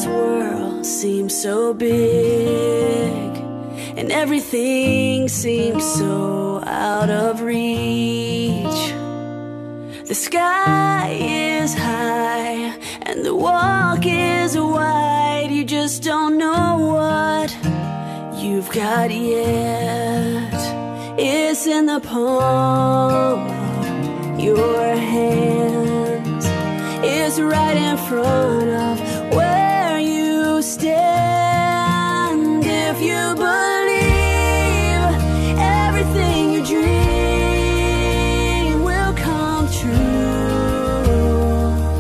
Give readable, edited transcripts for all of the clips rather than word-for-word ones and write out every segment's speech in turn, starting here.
This world seems so big, and everything seems so out of reach. The sky is high and the walk is wide. You just don't know what you've got yet. It's in the palm of your hands. It's right in front of where you stand. If you believe everything you dream will come true,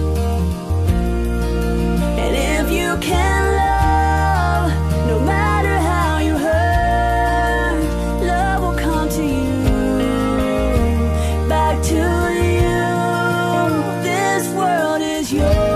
and if you can love, no matter how you hurt, love will come to you, back to you. This world is yours.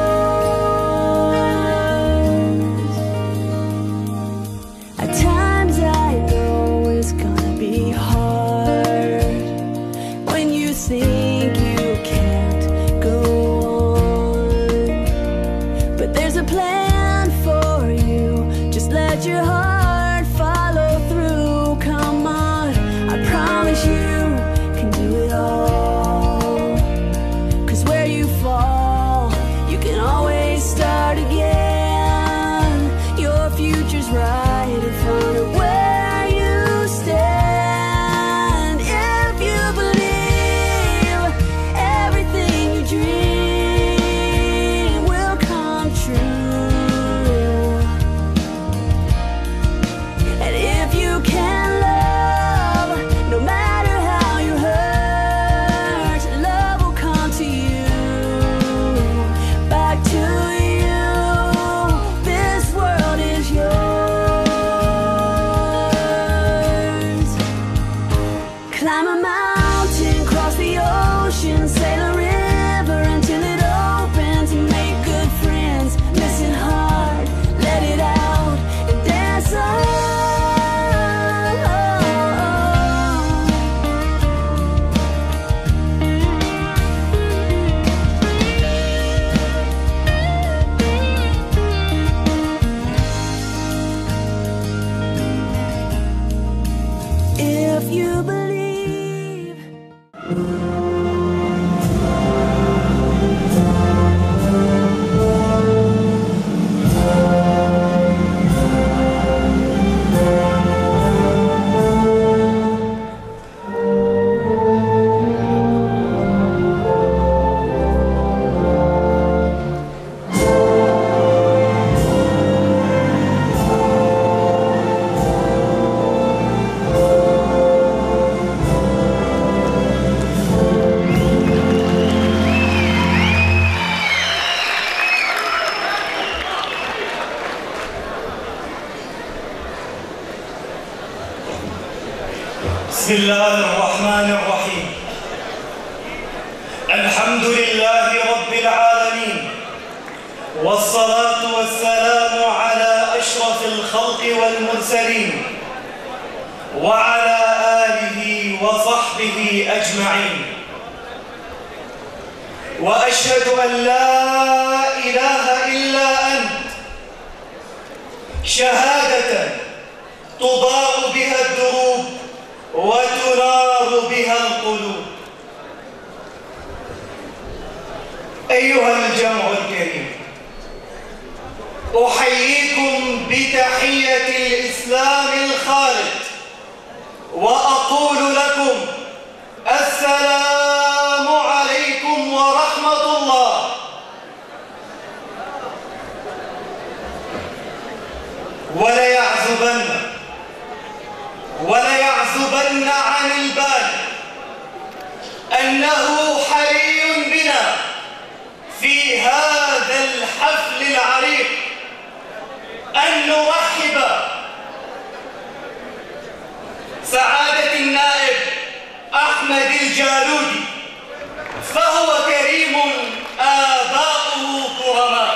At times I know it's gonna be hard when you think you can't go on, but there's a plan for you. Just let your heart follow through. Come on, I promise you can do it all. 'Cause where you fall, you can always start again. Your future's right in front of where you stand. If you believe everything you dream will come true, and if you can love, no matter how you hurt, love will come to you, back to you. This world is yours. Climb a mountain, cross the ocean, sail a river until it opens, and make good friends. Listen hard, let it out, and dance on. If you believe. بسم الله الرحمن الرحيم. الحمد لله رب العالمين، والصلاة والسلام على أشرف الخلق والمرسلين، وعلى آله وصحبه أجمعين. وأشهد أن لا إله إلا أنت شهادة تضاء بها الدروب وتنار بها القلوب. أيها الجمع الكريم، أحييكم بتحية الإسلام الخالد، وأقول لكم السلام عليكم ورحمة الله. وليعزبن عن البال أنه حري بنا في هذا الحفل العريق أن نرحب سعادة النائب أحمد الجالودي، فهو كريم آباؤه كرماء،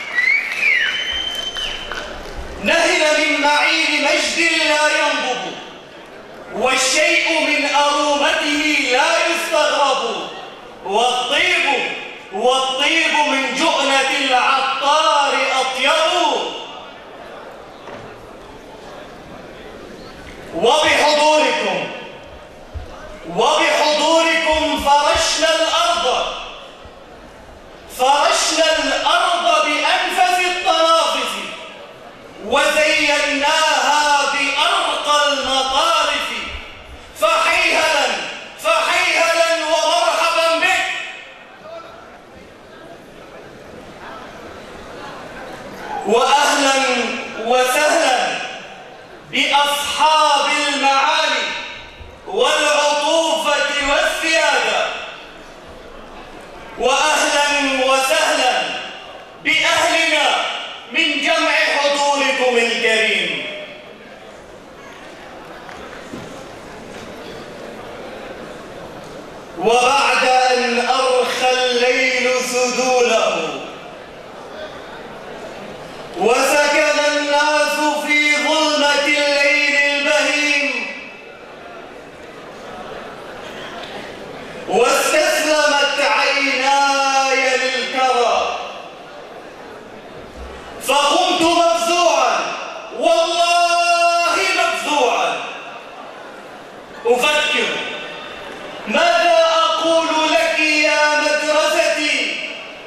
نهل من معين مجد لا ينضب، والشيء من أرومته لا يستغرب، والطيب والطيب من جؤنة العطار أطيب. وبحضوركم فرشنا الأرض بأنفس الطنافس، وزيناها بأرقى المطارف. فحيهلا ومرحبا بك. وأهلا وسهلا بأصحاب المعالي والعطوفة والسيادة. وأهلا وسهلا بأهلنا من جمع حضوركم الكريم. وبعد أن أرخى الليل سدوله وسكن الناس في ظلمة الليل البهيم، واستسلمت عيناي للكرى، فقمت مفزوعا، والله مفزوعا، أفكر ماذا أقول لك يا مدرستي،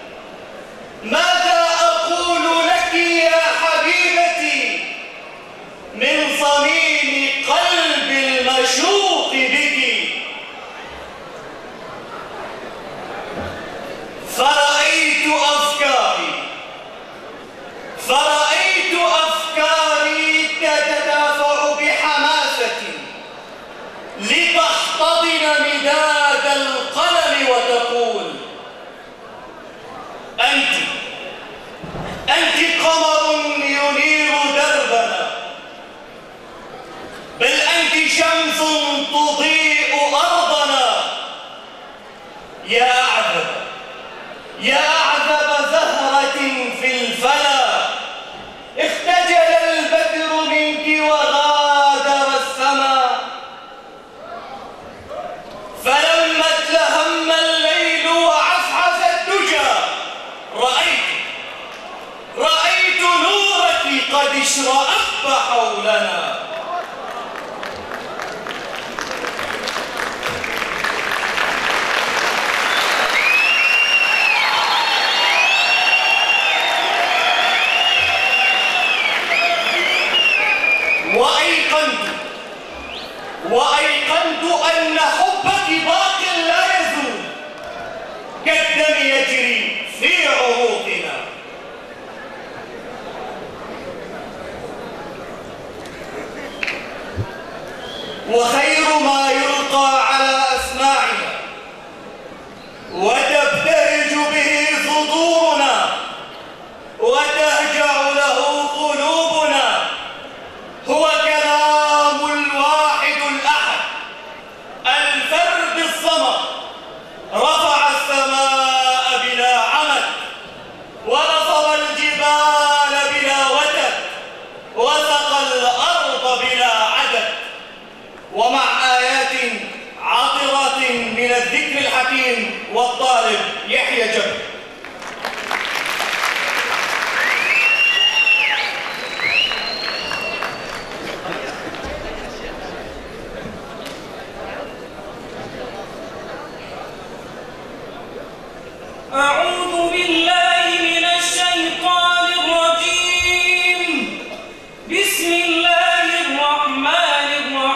ماذا أقول لك يا حبيبتي، من صميم قلبي المشوق بك. فرأيت أفكاري تتدافع بحماسة لتحتضن مداد القلم وتقول: أنت قمر ينير دربنا، بل أنت شمس تضيء أرضنا. يا أعذب زهرة في الفلا، اختجل البدر منك وغادر السماء. فلما اتلهم الليل وعفعف الدجى، رأيت نورك قد اشرأب حولنا. وأيقنت أن حبك باق لا يزول، كالدم يجري في عروقنا. وخير ما يلقى على أسماعنا وتبتهج به صدورنا وتهجع له قلوبنا هو كلام الواحد الأحد الفرد الصمد، رفع السماء بلا عمد، ونصب الجبال بلا وتد، وسقى الأرض بلا عدد، ومع آيات عطرة من الذكر الحكيم والطالب يحيى جبر. أعوذ بالله من الشيطان الرجيم. بسم الله الرحمن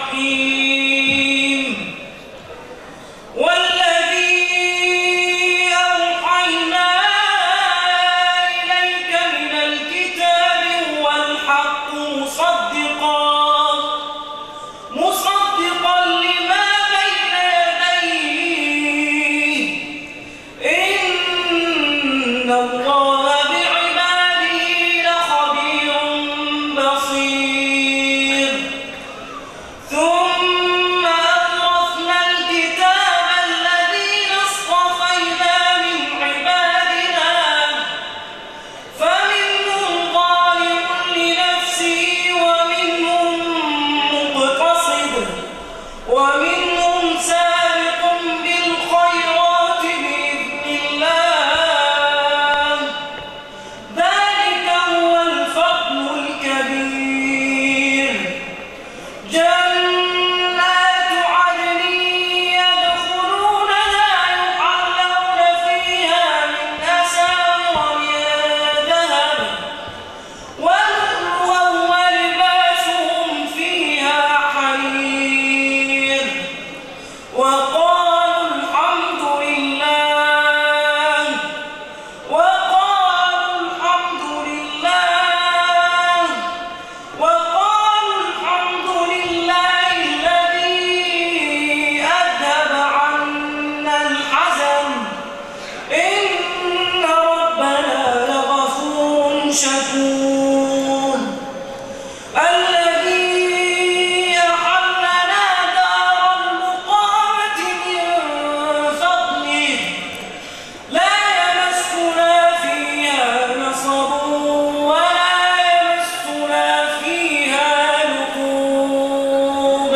الرحيم. والذي أوحينا إليك من الكتاب هو الحق مصدقا لما بين يديه. إن الله بعباده لخبير بصير. ثم أورثنا الكتاب الذين اصطفينا من عبادنا، فمنهم ظالم لنفسه ومنهم مقتصد ومنهم سابق بالخيرات بإذن الله. شكور الذي أحلنا دار المقامة من فضله لا يمسنا فيها نصب ولا يمسنا فيها لغوب.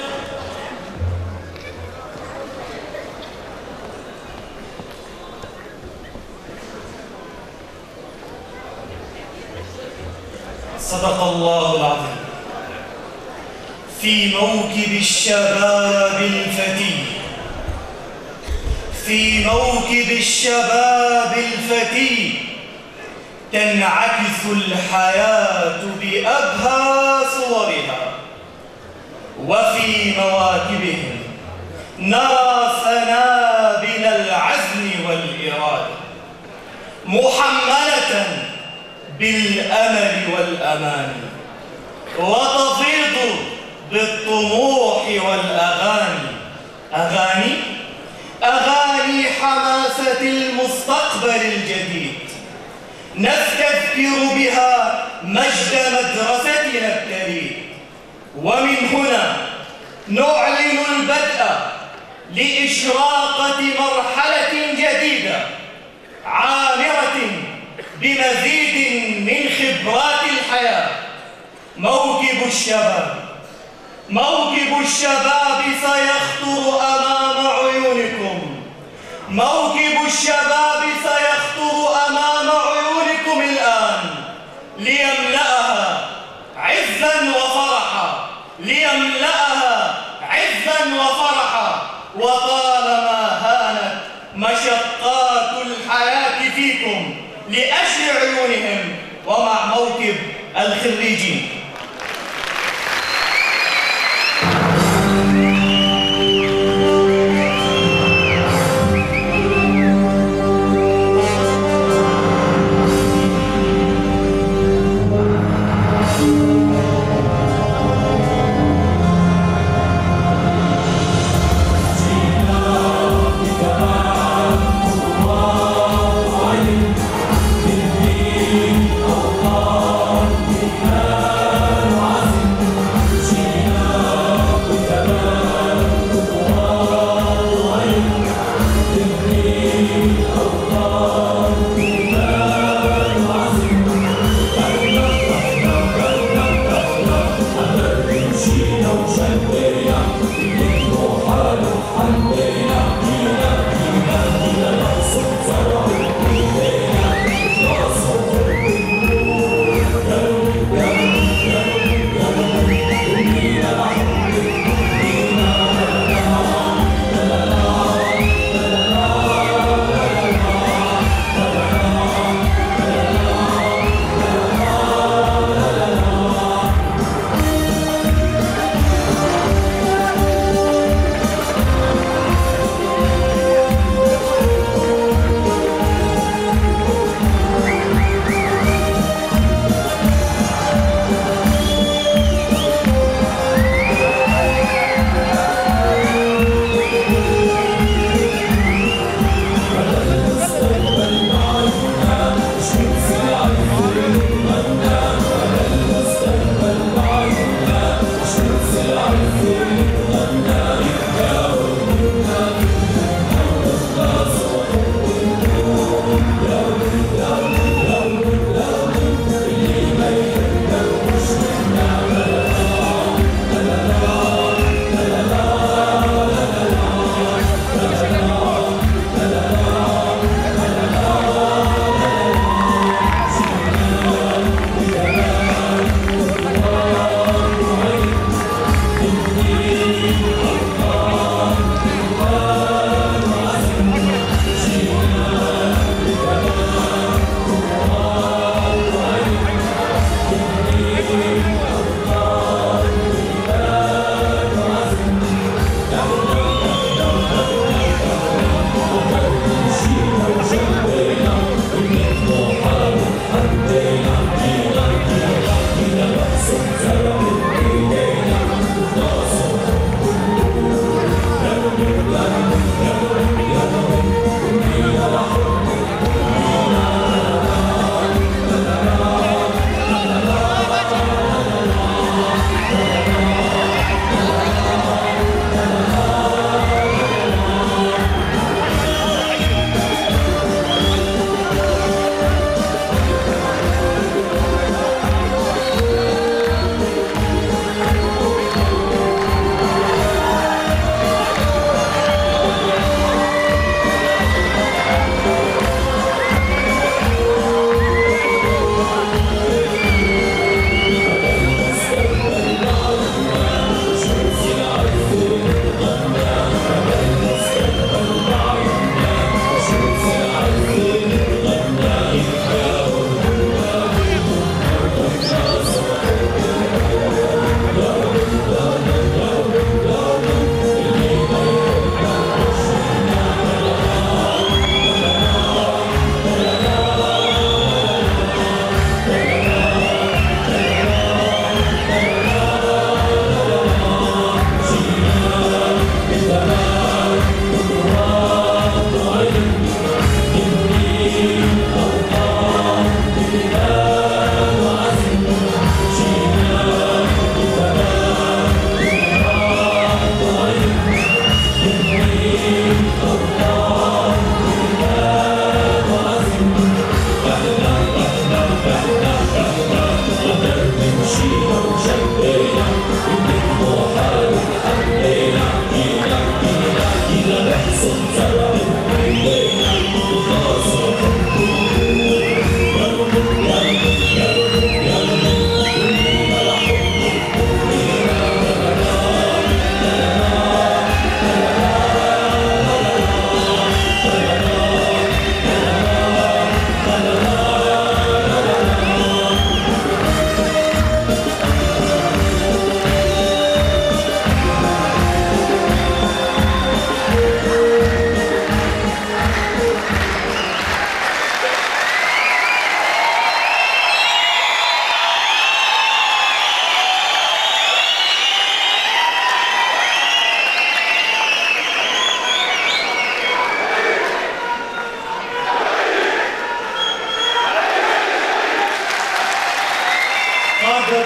صدق الله العظيم. في موكب الشباب الفتي، في موكب الشباب الفتي تنعكس الحياة بأبهى صورها، وفي مواكبهم نرى سنابل العزم والإرادة محملة بالأمل والأمان، وتفيض بالطموح والأغاني، أغاني حماسة المستقبل الجديد نستذكر بها مجد مدرستنا الكريم. ومن هنا نعلن البدء لإشراقة مرحلة جديدة عامرة بمزيد من خبرات الحياة. موكب الشباب سيخطر أمام عيونكم، موكب الشباب سيخطر أمام عيونكم الآن ليملأها عزاً وفرحاً، ليملأها عزاً وفرحاً. وطالما هانت مشقات الحياة فيكم لأجل عيونهم، ومع موكب الخريجين. الله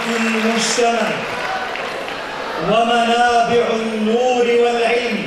مجتمع ومنابع النور والعلم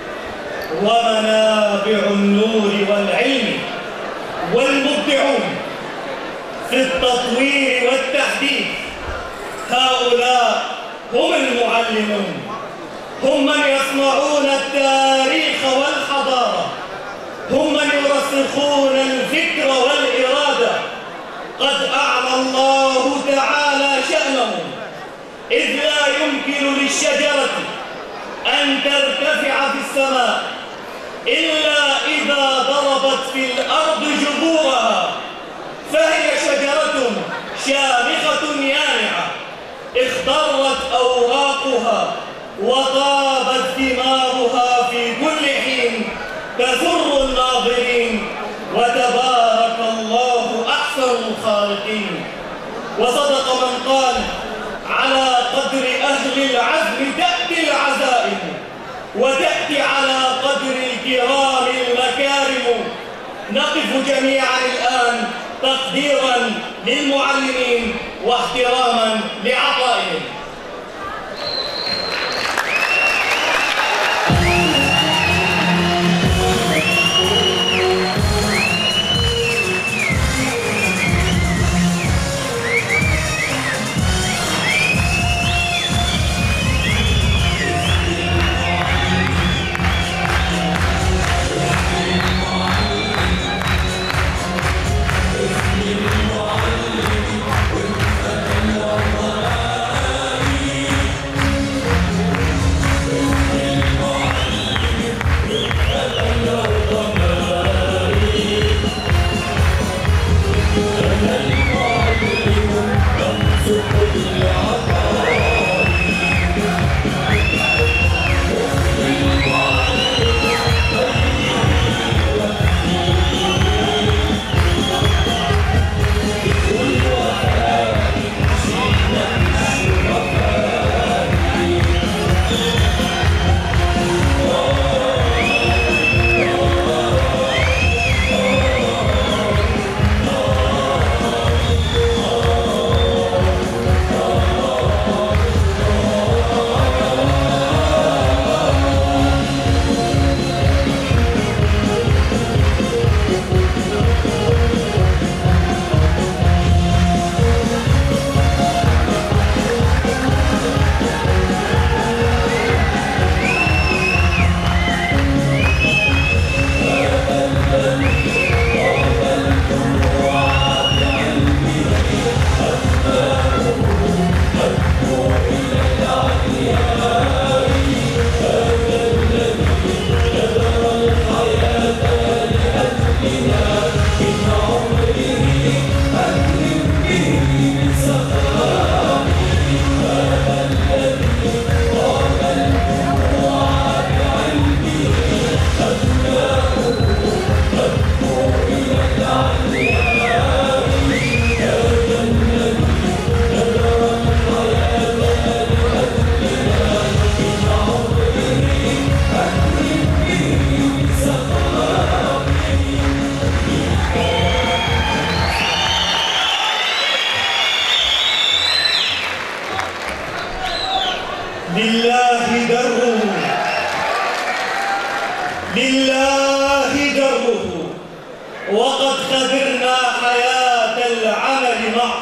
والمبدعون في التطوير والتحديث. هؤلاء هم المعلمون، هم من يصنعون التاريخ والحضارة، هم من يرسخون الفكر والإرادة. قد أعلى الله تعالى شأنهم، إذ لا يمكن للشجرة أن ترتفع في السماء إلا إذا ضربت في الأرض جذورها، فهي شجرة شامخة يانعة اخضرت أوراقها وطابت ثمارها في كل حين تسر الناظرين، وتبارك الله أحسن الخالقين. وصدق من قال: على قدر أهل العزم تأتي العزائم، وتأتي على قدر الكرام المكارم. نقف جميعا الآن تقديرا للمعلمين واحتراما لعطائهم. لله دره، وقد خبرنا حياة العمل معه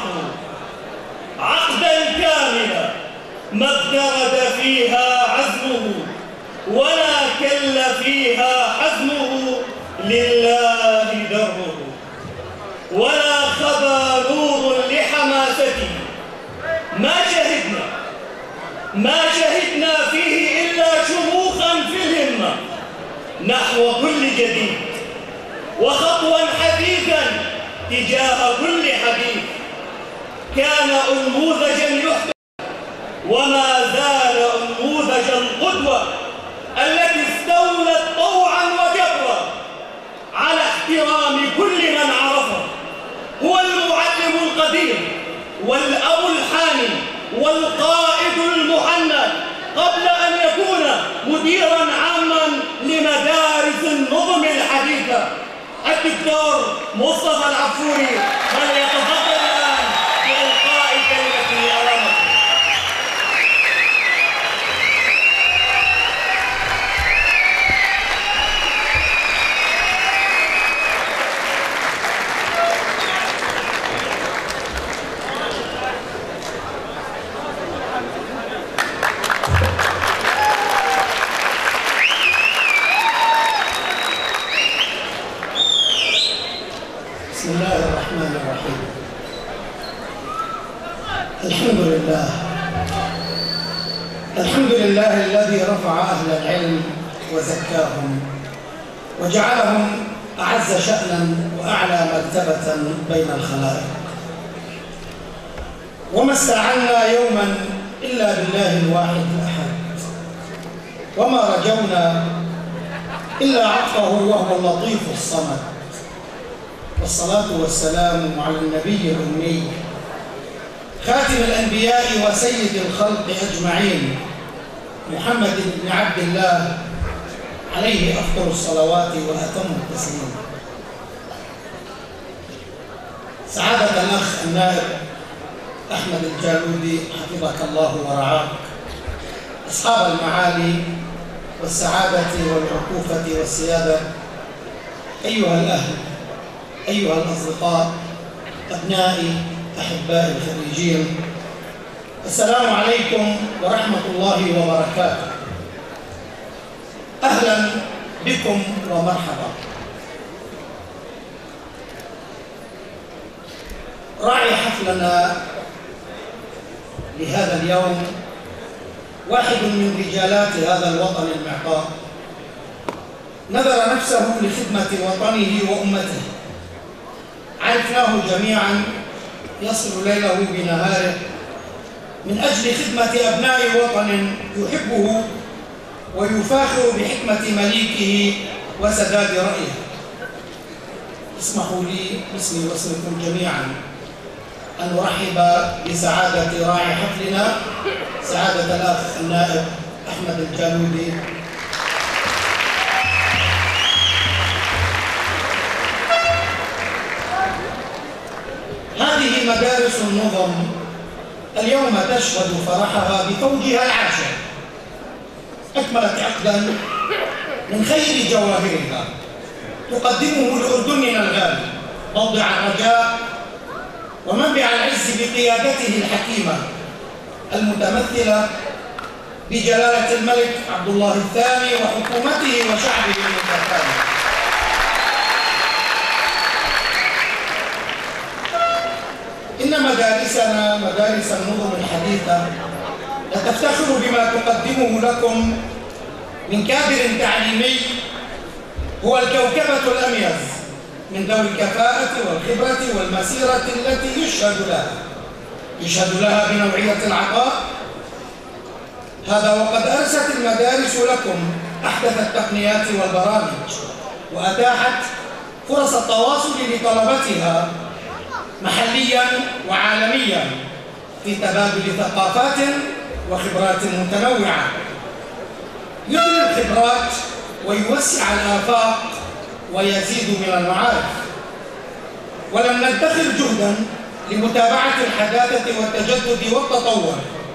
عقدا كاملا ما ابتعد فيها عزمه ولا كل فيها حزمه. لله دره ولا خبى نور لحماسته. ما شهدنا فيه إلا شموخا في الهمة نحو كل جديد، وخطوا حديثا تجاه كل حديث. كان أنموذجا يحتذى وما زال أنموذج القدوة التي استولت طوعا وجبرا على احترام كل من عرفه. هو المعلم القدير والأب الحاني والقائد المحنى قبل أن يكون مديرا عاما لمدارس النظم الحديثة، الدكتور مصطفى العفوري، فليتفضل الآن بإلقاء كلمة الأمام. بسم الله الرحمن الرحيم. الحمد لله الذي رفع أهل العلم وزكاهم وجعلهم أعز شأنا وأعلى مرتبة بين الخلائق، وما استعنا يوما إلا بالله الواحد الأحد، وما رجونا إلا عطفه وهو اللطيف الصمد. والصلاة والسلام على النبي الأمي خاتم الأنبياء وسيد الخلق أجمعين، محمد بن عبد الله عليه أفضل الصلوات وأتم التسليم. سعادة الأخ النائب أحمد الجالودي حفظك الله ورعاك، أصحاب المعالي والسعادة والعقوفة والسيادة، أيها الأهل، أيها الأصدقاء، أبنائي أحبائي الخريجين، السلام عليكم ورحمة الله وبركاته. أهلا بكم ومرحبا. راعي حفلنا لهذا اليوم واحد من رجالات هذا الوطن المعطاء، نذر نفسه لخدمة وطنه وأمته. عرفناه جميعا يصل ليله بنهاره من أجل خدمة أبناء وطن يحبه ويفاخر بحكمة مليكه وسداد رأيه. اسمحوا لي باسمي واسمكم جميعا أن نرحب بسعادة راعي حفلنا سعادة الأخ النائب أحمد الجالودي. هذه مدارس النظم اليوم تشهد فرحها بفوجها العاشر، أكملت عقدا من خير جواهرها تقدمه لأردننا الغالي موضع الرجاء ومنبع العز بقيادته الحكيمة المتمثلة بجلالة الملك عبد الله الثاني وحكومته وشعبه المتكامل. إن مدارسنا مدارس النظم الحديثة لتفتخر بما تقدمه لكم من كادر تعليمي هو الكوكبة الأميز من ذوي الكفاءة والخبرة والمسيرة التي يشهد لها بنوعية العطاء. هذا وقد أرست المدارس لكم أحدث التقنيات والبرامج وأتاحت فرص التواصل لطلبتها محليا وعالميا في تبادل ثقافات وخبرات متنوعة، يثري الخبرات ويوسع الآفاق ويزيد من المعارف. ولم ندخر جهدا لمتابعة الحداثة والتجدد والتطور،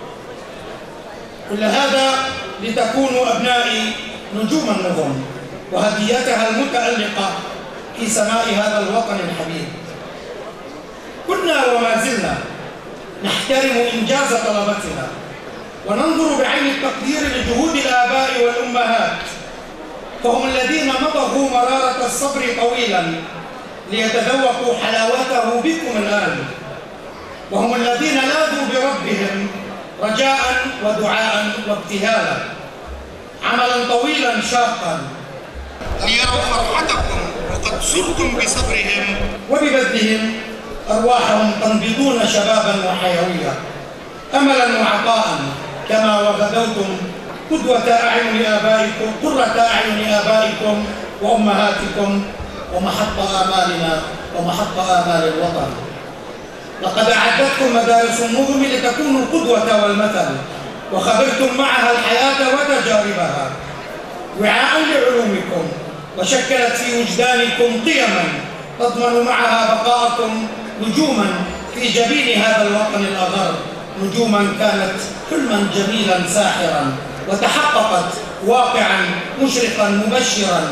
كل هذا لتكونوا أبنائي نجوم النظم وهديتها المتألقة في سماء هذا الوطن الحبيب. كنا وما زلنا نحترم إنجاز طلبتنا وننظر بعين التقدير لجهود الآباء والأمهات، فهم الذين مضوا مرارة الصبر طويلا ليتذوقوا حلاوته بكم الآن، وهم الذين لاذوا بربهم رجاء ودعاء وابتهالا، عملا طويلا شاقا ليروا فرحتكم وقد سرتم بصبرهم وببذلهم أرواحهم تنبضون شبابا وحيوية، أملا وعطاء كما وغدوتم قدوة أعين آبائكم، قرة أعين آبائكم وأمهاتكم ومحط آمالنا ومحط آمال الوطن. لقد أعدتكم مدارس النظم لتكونوا القدوة والمثل، وخبرتم معها الحياة وتجاربها وعاء لعلومكم، وشكلت في وجدانكم قيما تضمن معها بقاءكم نجوما في جبين هذا الوطن الأغر، نجوما كانت حلما جميلا ساحرا وتحققت واقعا مشرقا مبشرا.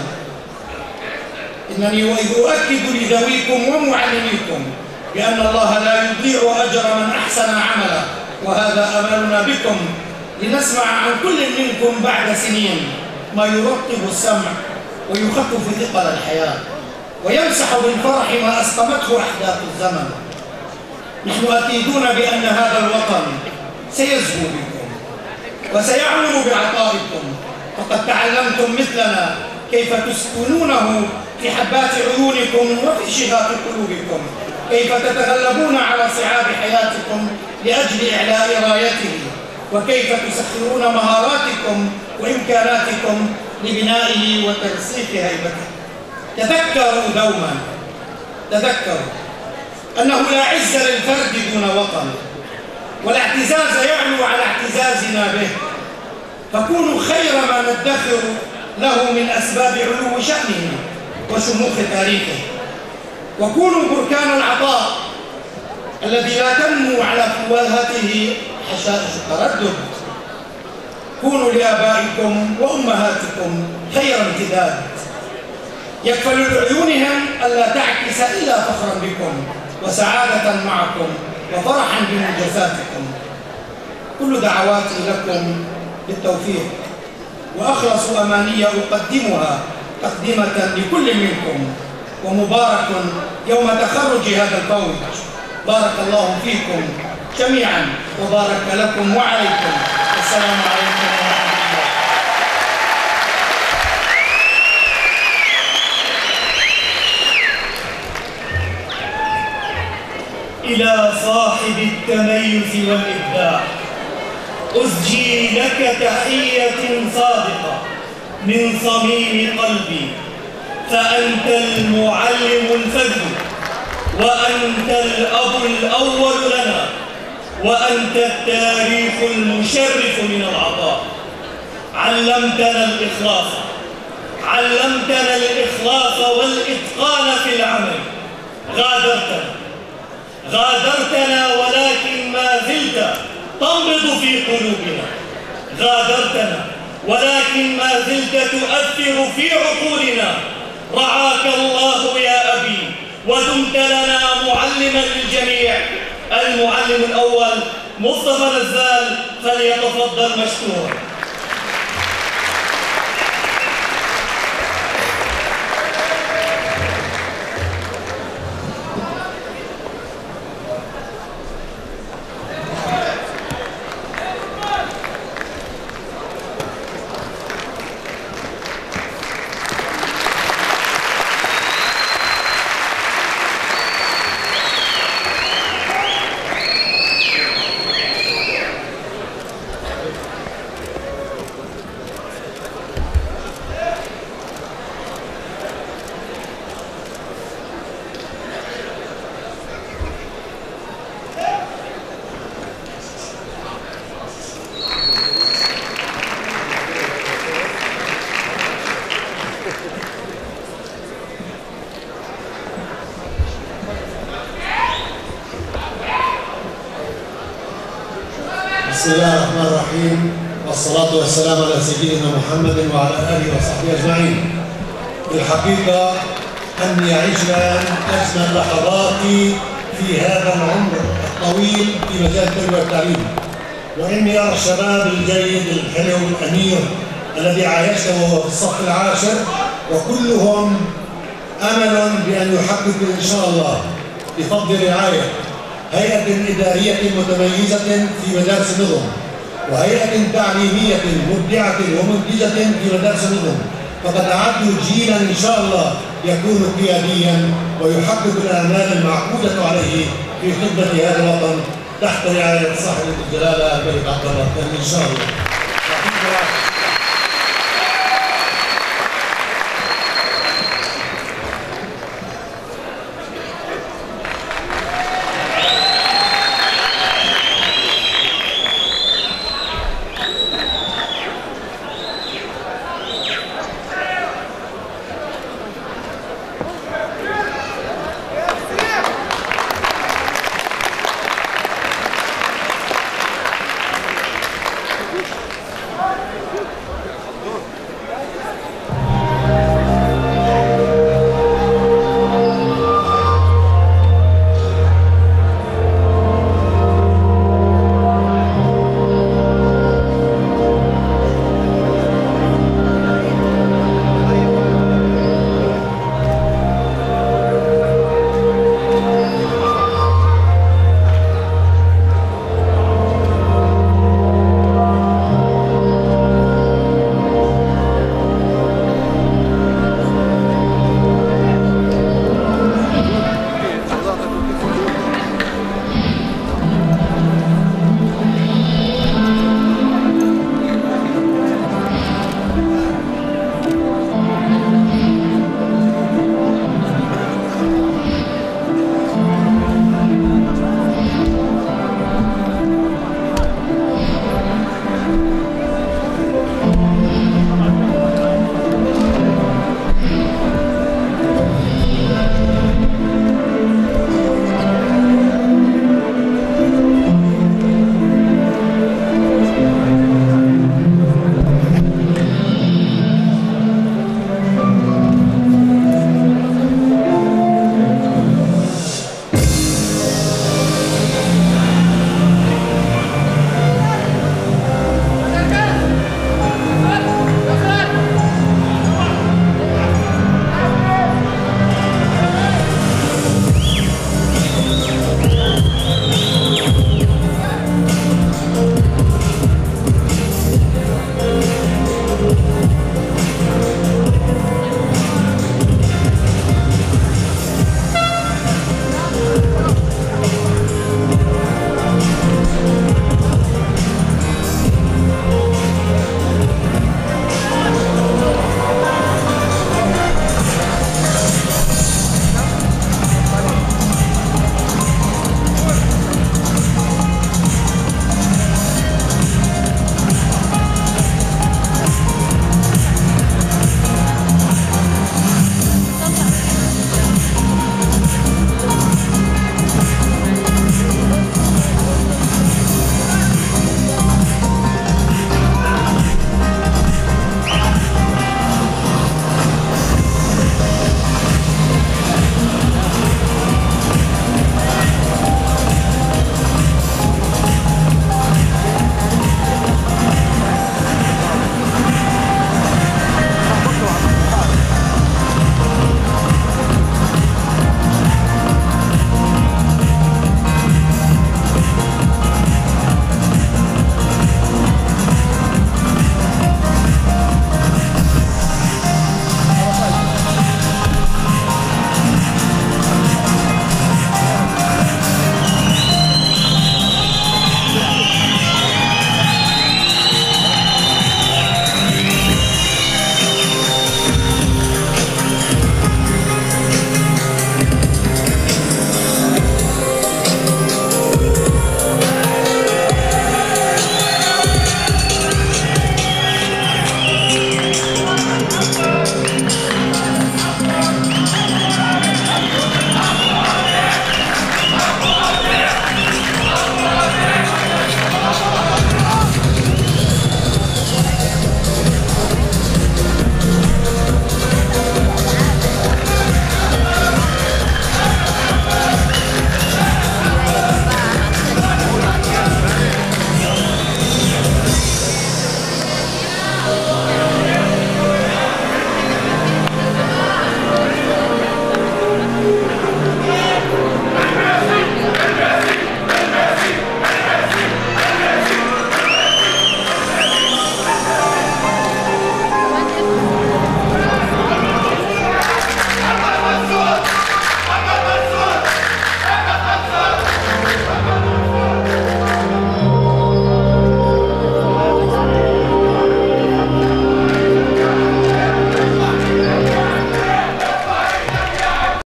إنني وإذ أؤكد لذويكم ومعلميكم بأن الله لا يضيع أجر من أحسن عملا، وهذا أملنا بكم لنسمع عن كل منكم بعد سنين ما يرطب السمع ويخفف ثقل الحياة. ويمسح بالفرح ما أسقمته أحداث الزمن. نحن أكيدون بأن هذا الوطن سيزهو بكم وسيعمر بعطائكم، فقد تعلمتم مثلنا كيف تسكنونه في حبات عيونكم وفي شغاف قلوبكم، كيف تتغلبون على صعاب حياتكم لأجل إعلاء رايته، وكيف تسخرون مهاراتكم وإمكاناتكم لبنائه وترسيخ هيبته. تذكروا دوما، تذكروا أنه لا عز للفرد دون وطن، ولا اعتزاز يعلو على اعتزازنا به، فكونوا خير ما ندخر له من أسباب علو شأنه وشموخ تاريخه، وكونوا بركان العطاء الذي لا تنمو على فواهته حشائش التردد. كونوا لآبائكم وأمهاتكم خير امتداد، يكفل لعيونهم ألا تعكس إلا فخرا بكم وسعادة معكم وفرحا بمنجزاتكم. كل دعواتي لكم بالتوفيق، وأخلص أماني أقدمها تقدمة لكل منكم، ومبارك يوم تخرج هذا الفوج. بارك الله فيكم جميعا وبارك لكم وعليكم. السلام عليكم ورحمة الله. إلى صاحب التميز والإبداع أزجي لك تحية صادقة من صميم قلبي، فأنت المعلم الفذ، وأنت الأب الأول لنا، وأنت التاريخ المشرف من العطاء. علمتنا الإخلاص، علمتنا الإخلاص والإتقان في العمل. غادرتنا ولكن ما زلت تنبض في قلوبنا. غادرتنا ولكن ما زلت تؤثر في عقولنا. رعاك الله يا أبي، ودمت لنا معلما للجميع. المعلم الأول مصطفى نزال، فليتفضل مشكورا. بسم الله الرحمن الرحيم، والصلاة والسلام على سيدنا محمد وعلى آله وصحبه أجمعين. الحقيقة أني أعيش أجمل لحظاتي في هذا العمر الطويل في مجال التربية والتعليم، وإني أرى الشباب الجيد الحلو الأمير الذي عايشته وهو في الصف العاشر، وكلهم أمل بأن يحققوا إن شاء الله بفضل رعاية هيئة إدارية متميزة في مدارس النظم، وهيئة تعليمية مبدعة ومنتجة في مدارس النظم، فقد أعدوا جيلا إن شاء الله يكون قياديا ويحقق الآمال المعقودة عليه في خدمة هذا الوطن تحت رعاية صاحب الجلالة الملك عبد الله الثاني إن شاء الله.